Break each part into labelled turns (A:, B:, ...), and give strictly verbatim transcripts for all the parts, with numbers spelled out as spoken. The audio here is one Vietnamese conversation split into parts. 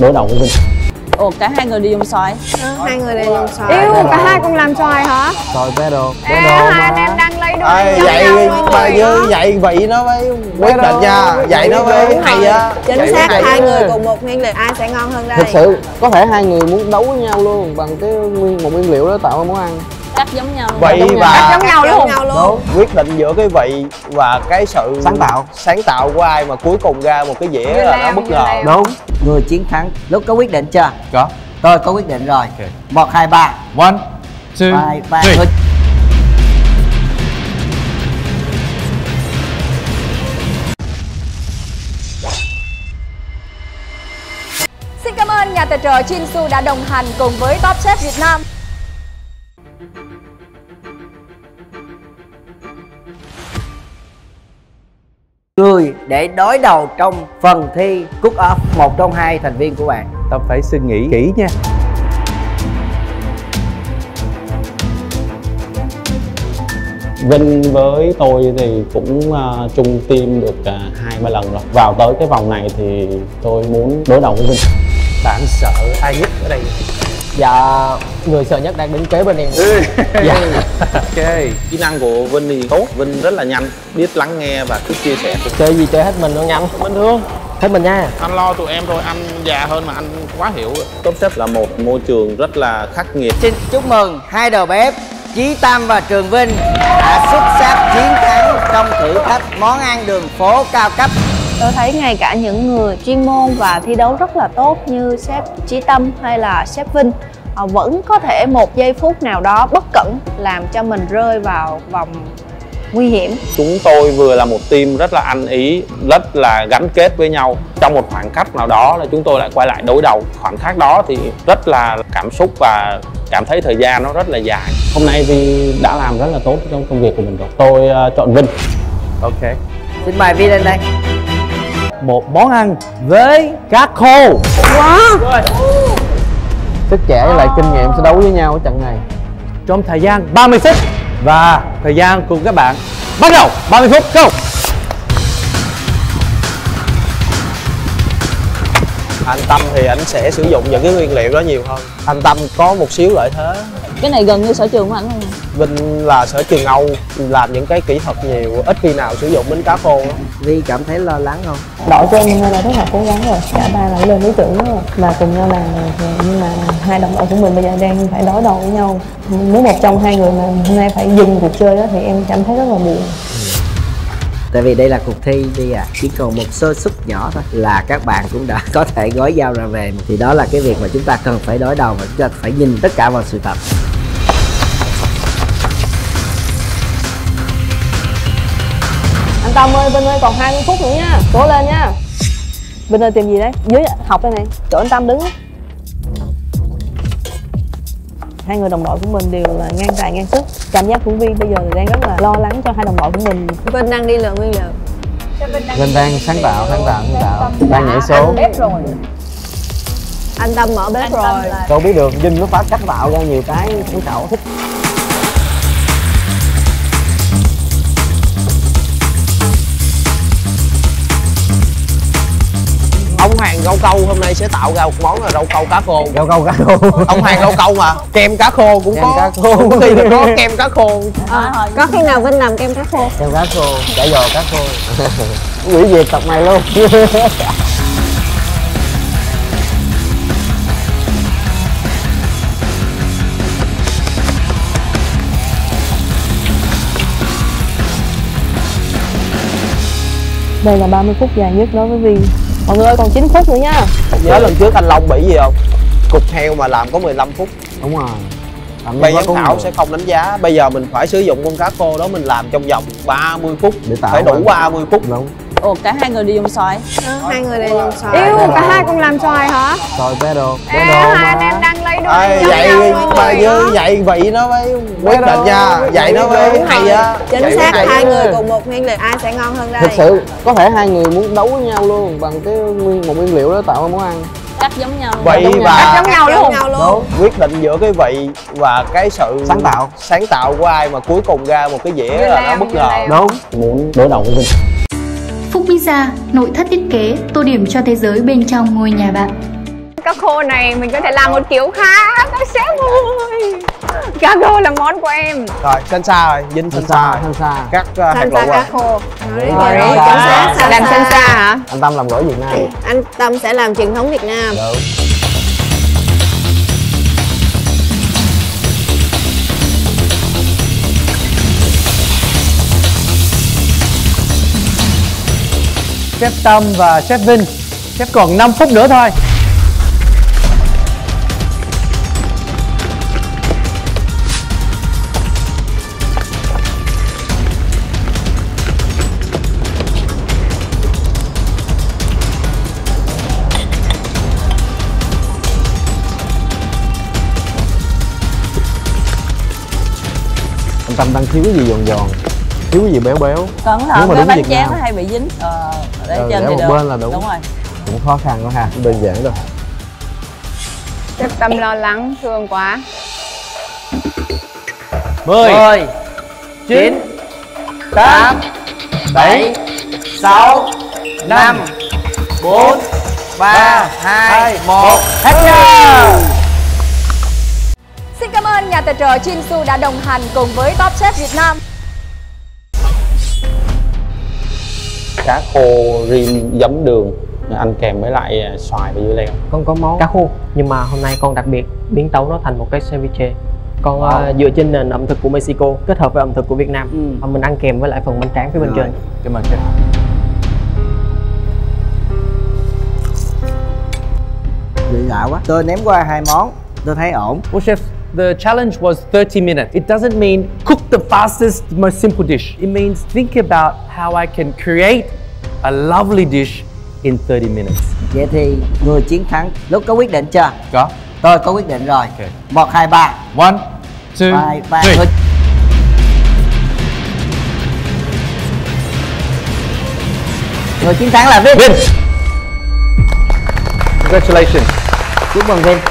A: đối đầu với Vinh.
B: Ồ, cả hai người đi dùng xoài.
C: À, hai người đều dùng xoài.
D: Yêu, cả hai cùng làm xoài hả?
E: Xoài bé đồ.
D: Ê, hai anh em đang lấy đôi
E: Ê, vậy mà như vậy vị nó mới quyết định nha, vậy nó mới hay á.
C: Chính xác, hai người cùng một nguyên liệu ai sẽ ngon hơn đây?
E: Thực sự có thể hai người muốn đấu với nhau luôn bằng cái nguyên một nguyên liệu đó tạo ra món ăn.
B: Cách giống nhau.
E: Vị và
D: giống nhau luôn.
E: Đúng, quyết định giữa cái vị và cái sự sáng tạo sáng tạo của ai mà cuối cùng ra một cái dĩa là nó bất ngờ.
F: Đúng, người chiến thắng. Lúc có quyết định chưa?
E: Có.
F: Tôi có quyết định rồi.
E: Okay.
F: Một, hai, ba.
E: One, two,
F: Hai, ba.
E: three.
D: Xin cảm ơn nhà tài trợ Chinsu đã đồng hành cùng với Top Chef Việt Nam.
F: Người để đối đầu trong phần thi Cook Off, một trong hai thành viên của bạn.
E: Tao phải suy nghĩ kỹ nha.
A: Vinh với tôi thì cũng uh, chung team được uh, hai ba lần rồi. Vào tới cái vòng này thì tôi muốn đối đầu với Vinh.
E: Bạn sợ ai nhất ở đây?
G: Dạ, người sợ nhất đang đứng kế bên em.
E: Dạ.
H: Ok. Kỹ năng của Vinh thì tốt, Vinh rất là nhanh, biết lắng nghe và thích chia sẻ.
G: Chơi gì chơi hết mình nó nhanh.
H: Bình thường.
G: Hết mình nha.
H: Anh lo tụi em thôi, anh già hơn mà anh quá hiểu. Top Chef là một môi trường rất là khắc nghiệt.
F: Xin chúc mừng hai đầu bếp Chí Tâm và Trường Vinh đã xuất sắc chiến thắng trong thử thách món ăn đường phố cao cấp.
C: Tôi thấy ngay cả những người chuyên môn và thi đấu rất là tốt như sếp Chí Tâm hay là sếp Vinh họ vẫn có thể một giây phút nào đó bất cẩn làm cho mình rơi vào vòng nguy hiểm.
H: Chúng tôi vừa là một team rất là ăn ý, rất là gắn kết với nhau. Trong một khoảng khắc nào đó là chúng tôi lại quay lại đối đầu. Khoảnh khắc đó thì rất là cảm xúc và cảm thấy thời gian nó rất là dài.
A: Hôm nay thì đã làm rất là tốt trong công việc của mình rồi. Tôi uh, chọn Vinh.
E: Ok.
F: Xin mời Vi lên đây.
E: Một món ăn với cá khô.
C: Wow.
E: Sức trẻ với lại kinh nghiệm sẽ đấu với nhau ở trận này trong thời gian ba mươi phút. Và thời gian của các bạn bắt đầu ba mươi phút, go! Anh Tâm thì anh sẽ sử dụng những cái nguyên liệu đó nhiều hơn. Anh Tâm có một xíu lợi thế.
B: Cái này gần như sở trường của anh luôn.
E: Vinh là sở trường Âu, làm những cái kỹ thuật nhiều, ít khi nào sử dụng bánh cá khô đó.
F: Vi cảm thấy lo lắng không?
I: Đội của em là rất là cố gắng rồi, cả ba là lên ý tưởng đó và cùng nhau làm rồi. Nhưng mà hai đồng đội của mình bây giờ đang phải đối đầu với nhau. Nếu một trong hai người mà hôm nay phải dừng cuộc chơi đó thì em cảm thấy rất là buồn.
F: Tại vì đây là cuộc thi đi à, chỉ còn một sơ suất nhỏ thôi là các bạn cũng đã có thể gói dao ra về. Thì đó là cái việc mà chúng ta cần phải đối đầu và chúng ta phải nhìn tất cả vào sự thật.
I: Anh Tâm ơi, Vinh ơi, còn hai mươi phút nữa nha, cố lên nha. Vinh ơi, tìm gì đấy? Dưới học đây này, chỗ anh Tâm đứng. Hai người đồng đội của mình đều là ngang tài ngang sức. Cảm giác của Vi bây giờ đang rất là lo lắng cho hai đồng đội của mình.
C: Vinh đang đi lựa nguyên liệu.
E: Vinh đang sáng tạo, sáng tạo, sáng tạo, đang nhảy số.
C: Anh Tâm mở bếp rồi.
E: Cậu biết được, Vinh nó phá cách tạo ra nhiều cái cũng cậu thích. Ông hàng rau câu hôm nay sẽ tạo ra một món là rau câu cá khô. Rau câu cá khô. Ông hàng rau câu mà kem cá khô cũng kem có. Cá khô. Có khi là có kem cá khô.
C: À, có khi nào Vinh làm kem cá khô?
E: Kem cá khô, chả giò cá khô. Quỷ diệt tập này luôn.
I: Đây là ba mươi phút dài nhất đối với Vi. Mọi người ơi, còn chín phút nữa nha.
E: Nhớ lần trước anh Long bị gì không? Cục heo mà làm có mười lăm phút. Đúng rồi. Ban giám khảo sẽ không đánh giá. Bây giờ mình phải sử dụng con cá khô đó mình làm trong vòng ba mươi phút để tạo phải đủ ba mươi phút. Đúng.
B: Ồ, cả hai người đi dùng xoài.
C: À, hai người đều dùng xoài.
D: Yêu, cả hai cùng làm xoài hả?
E: Xoài bé đồ.
D: Ê, hai anh em đang lấy đôi
E: Ê, vậy mà như vậy vị nó mới quyết định nha. Vậy nó mới hay á.
C: Chính xác, hai người cùng một nguyên liệu ai sẽ ngon hơn đây?
E: Thực sự có thể hai người muốn đấu với nhau luôn bằng cái nguyên một nguyên liệu đó tạo ra món ăn.
B: Cách giống nhau.
E: Vị và
D: giống nhau luôn.
E: Đúng, quyết định giữa cái vị và cái sự sáng tạo sáng tạo của ai mà cuối cùng ra một cái dĩa là nó bất ngờ. Đúng.
A: Muốn đối đầu với Vinh.
J: Phúc Pizza, nội thất thiết kế, tô điểm cho thế giới bên trong ngôi nhà bạn.
C: Cá khô này mình có thể làm một kiểu khác các sếp ơi. Cá khô là món của em.
E: Rồi, salsa rồi, dính salsa.
F: Salsa.
E: Cắt uh, hạt
C: Salsa
E: lựu
C: cá
E: rồi.
C: khô.
I: Rồi,
C: Rồi,
I: rồi,
C: chính
I: salsa.
C: xác. Làm salsa hả?
A: Anh Tâm làm gỏi Việt Nam.
C: Anh Tâm sẽ làm truyền thống Việt Nam.
A: Đúng.
J: Chef Tâm và Chef Vinh, Chef còn năm phút nữa thôi.
A: Anh Tâm đang thiếu cái gì giòn giòn, thiếu cái gì béo béo.
B: Cẩn
A: Nếu
B: thận
A: mà
B: cái
A: đúng
B: bánh
A: Việt
B: tráng
A: Nam.
B: nó hay bị dính. Ờ, để
A: Ừ,
B: trên
A: để
B: thì
A: một
B: được.
A: bên là đúng.
B: Đúng rồi.
A: Cũng khó khăn quá ha, đơn giản rồi.
C: Chef Tâm lo lắng, thương quá.
J: Mười, chín, tám, bảy, sáu, năm, bốn, ba, hai, một. Hết giờ.
D: Xin cảm ơn nhà tài trợ Chinsu đã đồng hành cùng với Top Chef Việt Nam.
A: Cá khô rim giấm đường, ăn kèm với lại xoài và dưa leo.
G: Con có món cá khô, nhưng mà hôm nay con đặc biệt biến tấu nó thành một cái ceviche. Con
A: Wow.
G: uh, dựa trên nền ẩm thực của Mexico kết hợp với ẩm thực của Việt Nam.
F: Ừ.
G: Và mình ăn kèm với lại phần bánh tráng phía bên
J: Rồi.
G: trên.
J: Cảm ơn Chef.
F: Bị lạ quá. Tôi ném qua hai món, tôi thấy ổn.
J: Well, chef, the challenge was thirty minutes. It doesn't mean cook the fastest, most simple dish. It means think about how I can create a lovely dish in thirty minutes.
F: Vậy thì người chiến thắng lúc có quyết định chưa?
J: Có.
F: Tôi có quyết định rồi.
J: Okay.
F: Một, hai, ba.
J: One, two,
F: Hai, ba.
J: three.
F: Người... người chiến thắng là Vinh.
J: Vinh. Congratulations.
F: Chúc mừng Vinh.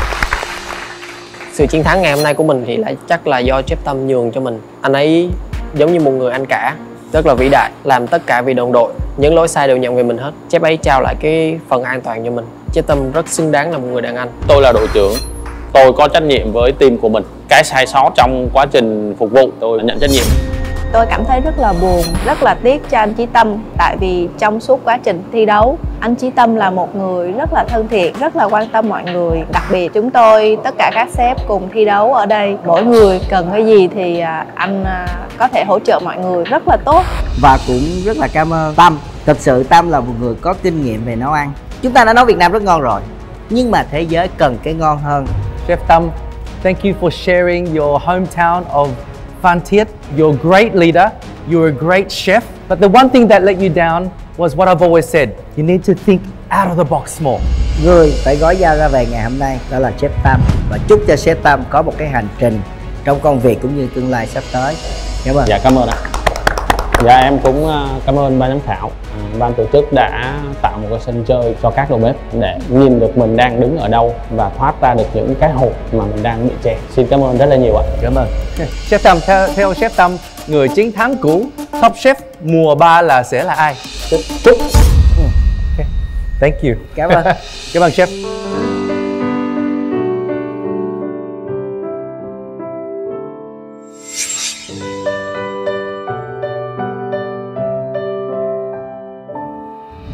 G: Sự chiến thắng ngày hôm nay của mình thì lại chắc là do Chef Tâm nhường cho mình. Anh ấy giống như một người anh cả, rất là vĩ đại, làm tất cả vì đồng đội, những lỗi sai đều nhận về mình hết. Chef ấy trao lại cái phần an toàn cho mình. Chef Tâm rất xứng đáng là một người đàn anh.
H: Tôi là đội trưởng, tôi có trách nhiệm với team của mình. Cái sai sót trong quá trình phục vụ tôi nhận trách nhiệm.
C: Tôi cảm thấy rất là buồn, rất là tiếc cho anh Chí Tâm. Tại vì trong suốt quá trình thi đấu, anh Chí Tâm là một người rất là thân thiện, rất là quan tâm mọi người. Đặc biệt chúng tôi, tất cả các sếp cùng thi đấu ở đây, mỗi người cần cái gì thì anh có thể hỗ trợ mọi người rất là tốt.
F: Và cũng rất là cảm ơn Tâm. Thật sự Tâm là một người có kinh nghiệm về nấu ăn. Chúng ta đã nấu Việt Nam rất ngon rồi, nhưng mà thế giới cần cái ngon hơn.
J: Chef Tâm, thank you for sharing your hometown of Phan Thiết. You're a great leader, you're a great chef. But the one thing that let you down was what I've always said. You need to think out of the box more.
F: Người phải gói dao ra về ngày hôm nay đó là Chef Tâm. Và chúc cho Chef Tâm có một cái hành trình trong công việc cũng như tương lai sắp tới. Cảm ơn.
A: Dạ cảm ơn ạ. Dạ em cũng cảm ơn ban giám khảo, ban tổ chức đã tạo một cái sân chơi cho các đầu bếp để nhìn được mình đang đứng ở đâu và thoát ra được những cái hộp mà mình đang bị chèn. Xin cảm ơn rất là nhiều ạ.
J: Cảm ơn. Chef Tâm, theo, theo Chef Tâm, người chiến thắng của Top Chef mùa ba là sẽ là ai?
A: Chúc. Chúc.
J: Okay. Thank you.
F: Cảm ơn.
J: Cảm ơn Chef.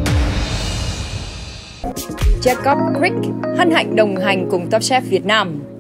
D: Jacob Crick hân hạnh đồng hành cùng Top Chef Việt Nam.